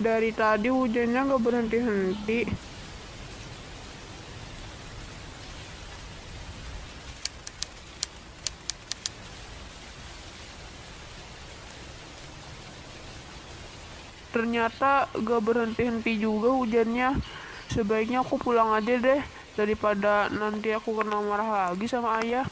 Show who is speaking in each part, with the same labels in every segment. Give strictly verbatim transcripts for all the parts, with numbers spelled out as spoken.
Speaker 1: Dari tadi hujannya nggak berhenti-henti. Ternyata gak berhenti-henti juga hujannya. Sebaiknya aku pulang aja deh, daripada nanti aku kena marah lagi sama ayah.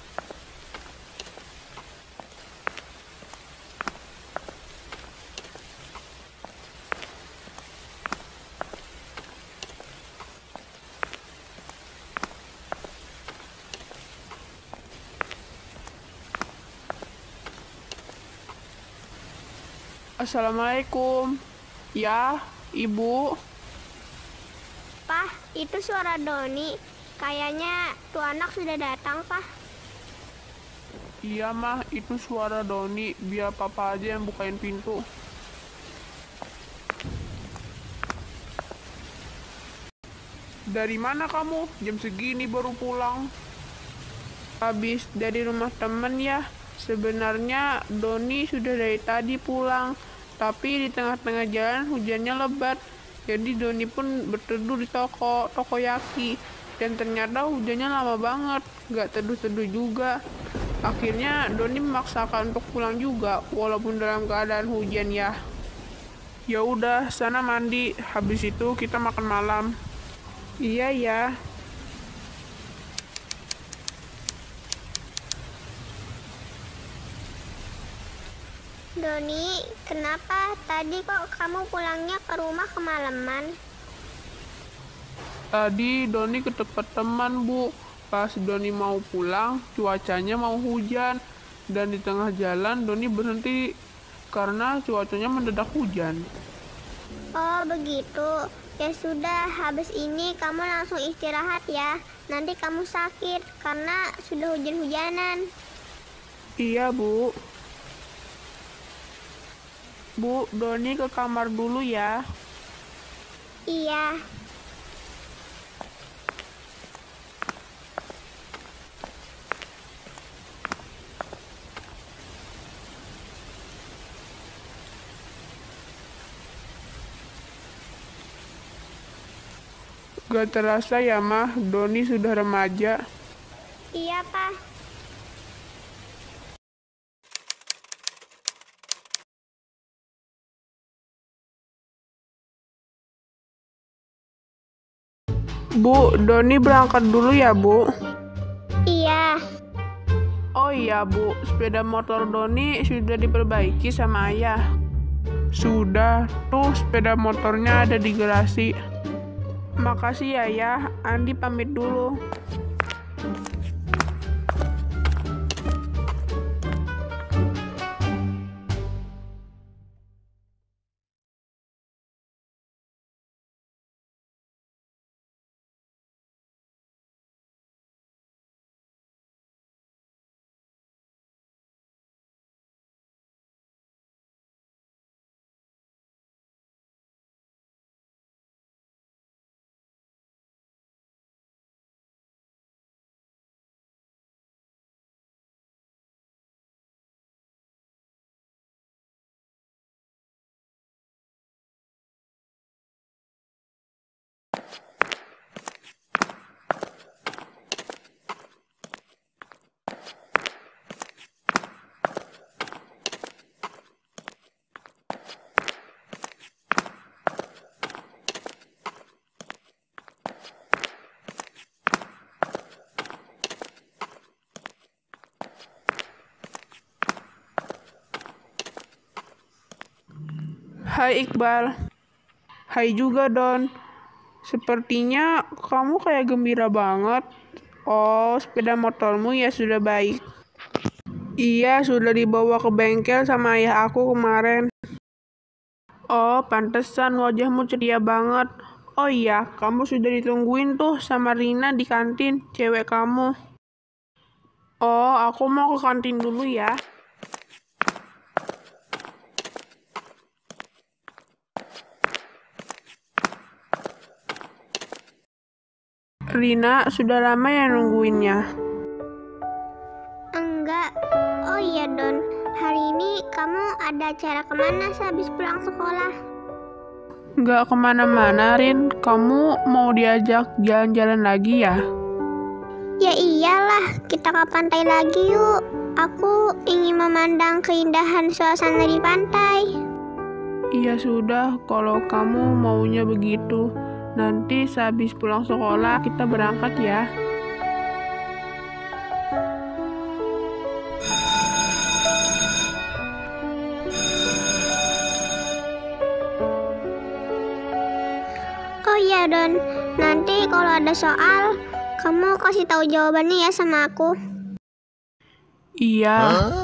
Speaker 1: Assalamualaikum. Ya, ibu.
Speaker 2: Pah, itu suara Doni. Kayaknya tuh anak sudah datang, Pah.
Speaker 1: Iya mah, itu suara Doni. Biar papa aja yang bukain pintu. Dari mana kamu? Jam segini baru pulang. Habis dari rumah temen ya. Sebenarnya Doni sudah dari tadi pulang, tapi di tengah-tengah jalan hujannya lebat. Jadi Doni pun berteduh di toko Tokoyaki, dan ternyata hujannya lama banget, gak teduh-teduh juga. Akhirnya Doni memaksakan untuk pulang juga, walaupun dalam keadaan hujan ya. Ya udah, sana mandi. Habis itu kita makan malam. Iya ya.
Speaker 2: Doni, kenapa tadi kok kamu pulangnya ke rumah kemalaman?
Speaker 1: Tadi Doni ke tempat teman, Bu. Pas Doni mau pulang, cuacanya mau hujan. Dan di tengah jalan Doni berhenti karena cuacanya mendadak hujan.
Speaker 2: Oh, begitu. Ya sudah, habis ini kamu langsung istirahat ya. Nanti kamu sakit karena sudah hujan-hujanan.
Speaker 1: Iya, Bu. Bu, Doni ke kamar dulu ya.
Speaker 2: Iya.
Speaker 1: Gak terasa ya, Mah, Doni sudah remaja.
Speaker 2: Iya, Pak.
Speaker 1: Bu, Doni berangkat dulu ya, Bu.
Speaker 2: Iya.
Speaker 1: Oh iya, Bu, sepeda motor Doni sudah diperbaiki sama ayah. Sudah, tuh sepeda motornya ada di garasi. Makasih ya, ya. Andi pamit dulu. Hai Iqbal. Hai juga Don. Sepertinya kamu kayak gembira banget. Oh, sepeda motormu ya sudah baik. Iya, sudah dibawa ke bengkel sama ayah aku kemarin. Oh, pantesan wajahmu ceria banget. Oh iya, kamu sudah ditungguin tuh sama Rina di kantin, cewek kamu. Oh, aku mau ke kantin dulu ya. Rina, sudah lama ya nungguinnya?
Speaker 2: Enggak. Oh iya, Don. Hari ini kamu ada acara kemana sehabis pulang sekolah?
Speaker 1: Nggak kemana-mana, Rin. Kamu mau diajak jalan-jalan lagi ya?
Speaker 2: Ya iyalah, kita ke pantai lagi yuk. Aku ingin memandang keindahan suasana di pantai.
Speaker 1: Iya sudah, kalau kamu maunya begitu. Nanti sehabis pulang sekolah kita berangkat ya.
Speaker 2: Oh iya Don, nanti kalau ada soal, kamu kasih tahu jawabannya ya sama aku.
Speaker 1: Iya.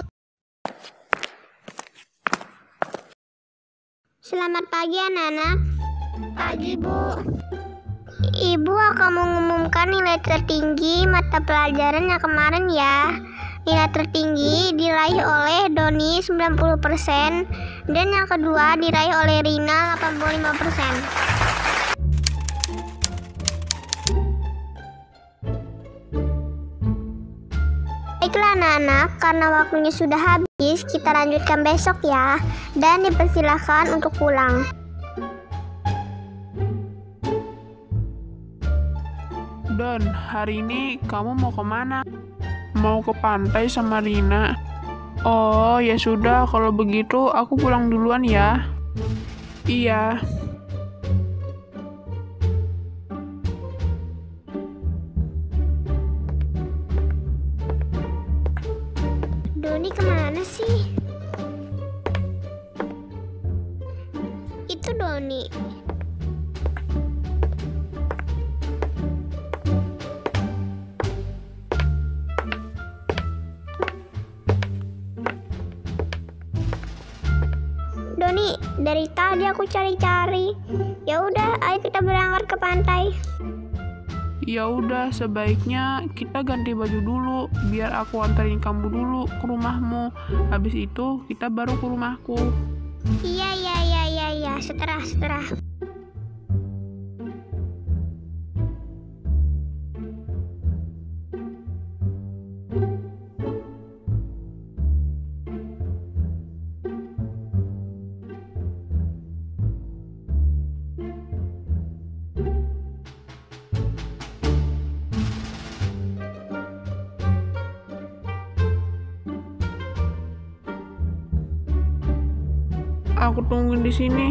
Speaker 2: Selamat pagi anak-anak. Pagi Bu. Ibu akan mengumumkan nilai tertinggi mata pelajaran yang kemarin ya. Nilai tertinggi diraih oleh Doni sembilan puluh persen dan yang kedua diraih oleh Rina delapan puluh lima persen. Baiklah anak-anak, karena waktunya sudah habis, kita lanjutkan besok ya. Dan dipersilahkan untuk pulang.
Speaker 1: Don, hari ini kamu mau kemana? Mau ke pantai sama Rina. Oh, ya sudah, kalau begitu aku pulang duluan ya. Iya.
Speaker 2: Doni kemana sih? Itu Doni. Doni, dari tadi aku cari-cari. Ya udah, ayo kita berangkat ke pantai.
Speaker 1: Ya udah, sebaiknya kita ganti baju dulu, biar aku anterin kamu dulu ke rumahmu. Habis itu kita baru ke rumahku.
Speaker 2: Iya, iya, iya, iya, iya. Seterah, seterah.
Speaker 1: Aku tungguin di sini.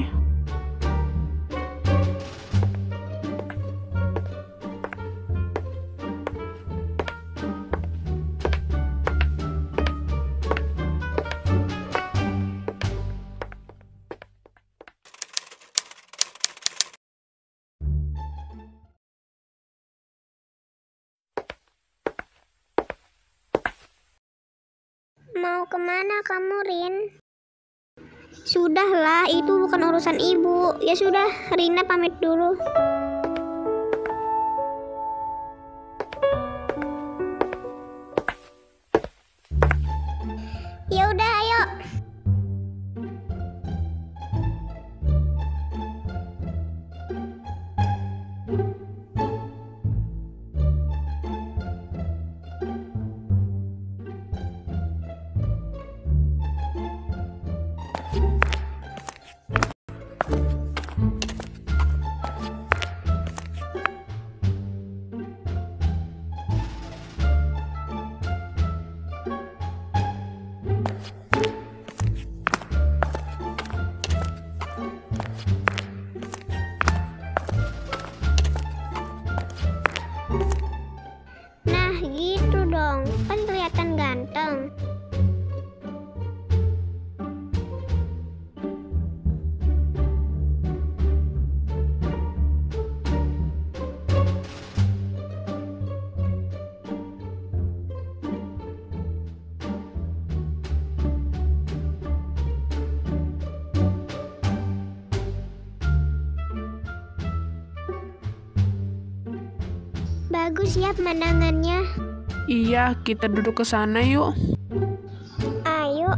Speaker 2: Mau kemana kamu, Rin? Sudahlah, itu bukan urusan ibu. Ya sudah, Rina pamit dulu. Ya udah, ayo. Nah, gitu dong. Kan kelihatan ganteng. Bagus ya pemandangannya.
Speaker 1: Iya, kita duduk ke sana yuk.
Speaker 2: Ayo.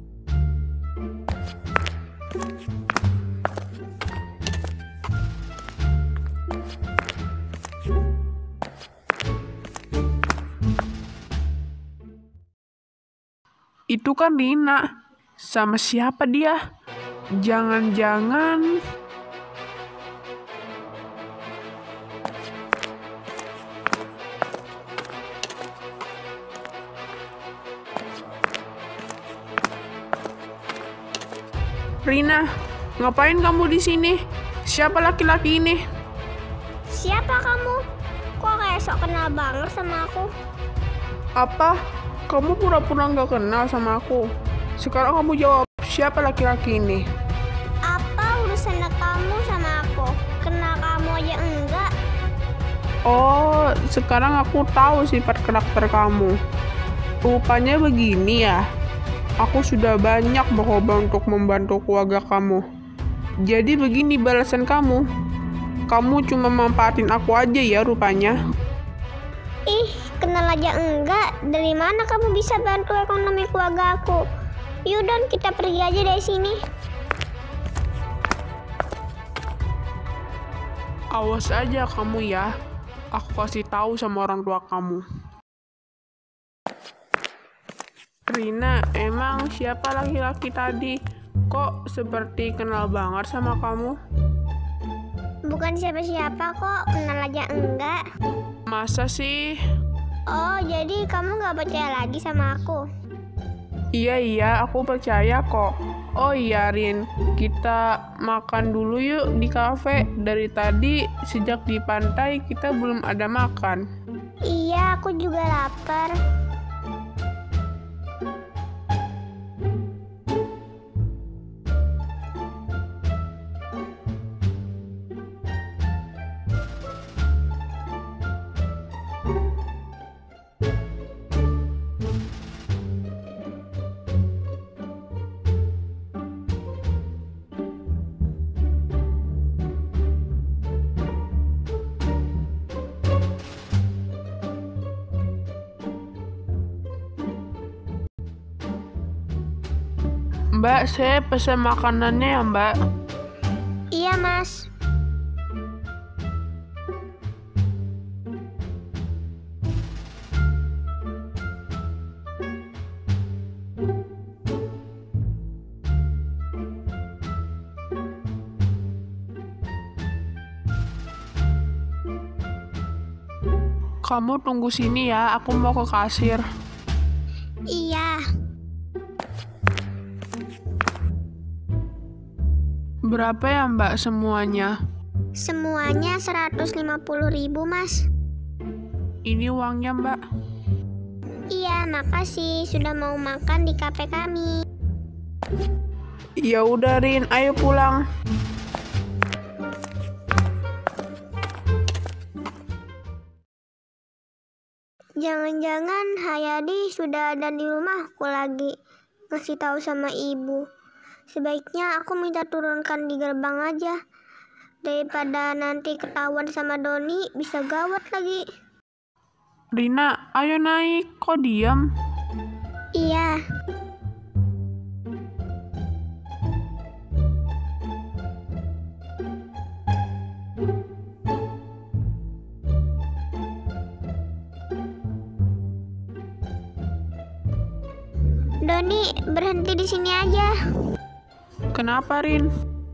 Speaker 1: Itu kan Rina. Sama siapa dia? Jangan-jangan... Rina, ngapain kamu di sini? Siapa laki-laki ini?
Speaker 2: Siapa kamu? Kok kayak sok kenal banget sama aku?
Speaker 1: Apa? Kamu pura-pura nggak kenal sama aku? Sekarang kamu jawab, siapa laki-laki ini?
Speaker 2: Apa urusan kamu sama aku? Kenal kamu aja enggak?
Speaker 1: Oh, sekarang aku tahu sifat karakter kamu. Rupanya begini ya. Aku sudah banyak berkorban untuk membantu keluarga kamu. Jadi begini balasan kamu. Kamu cuma manfaatin aku aja ya rupanya.
Speaker 2: Ih, kenal aja enggak? Dari mana kamu bisa bantu ekonomi keluarga aku? Yaudah, kita pergi aja dari sini.
Speaker 1: Awas aja kamu ya. Aku kasih tahu sama orang tua kamu. Rina, emang siapa laki-laki tadi? Kok seperti kenal banget sama kamu?
Speaker 2: Bukan siapa-siapa kok, kenal aja enggak.
Speaker 1: Masa sih?
Speaker 2: Oh, jadi kamu gak percaya lagi sama aku?
Speaker 1: Iya, iya, aku percaya kok. Oh iya, Rin, kita makan dulu yuk di kafe. Dari tadi, sejak di pantai, kita belum ada makan.
Speaker 2: Iya, aku juga lapar.
Speaker 1: Mbak, saya pesan makanannya ya, Mbak.
Speaker 2: Iya, Mas.
Speaker 1: Kamu tunggu sini ya, aku mau ke kasir.
Speaker 2: Iya.
Speaker 1: Berapa ya, Mbak, semuanya?
Speaker 2: Semuanya seratus lima puluh ribu, Mas.
Speaker 1: Ini uangnya, Mbak.
Speaker 2: Iya, makasih sudah mau makan di kafe kami.
Speaker 1: Ya udah, Rin, ayo pulang.
Speaker 2: Jangan-jangan Hayadi sudah ada di rumahku lagi. Ngasih tahu sama ibu. Sebaiknya aku minta turunkan di gerbang aja. Daripada nanti ketahuan sama Doni, bisa gawat lagi.
Speaker 1: Rina, ayo naik. Kok diam?
Speaker 2: Iya. Doni, berhenti di sini aja.
Speaker 1: Kenapa, Rin?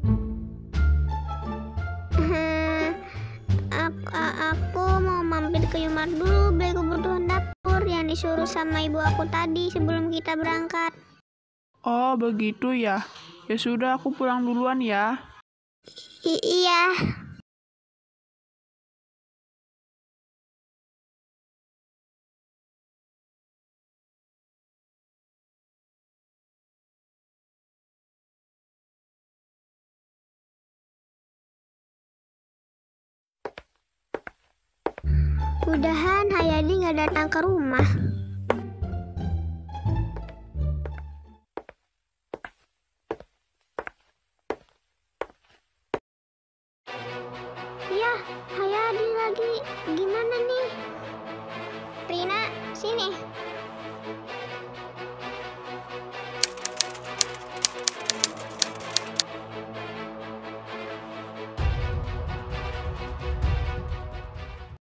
Speaker 2: Hmm, aku, aku mau mampir ke Yumar dulu beli kebutuhan dapur yang disuruh sama ibu aku tadi sebelum kita berangkat.
Speaker 1: Oh, begitu ya. Ya sudah, aku pulang duluan ya.
Speaker 2: I iya. Mudahan Hayadi nggak datang ke rumah. Ya, Hayadi lagi. Gimana nih? Rina, sini.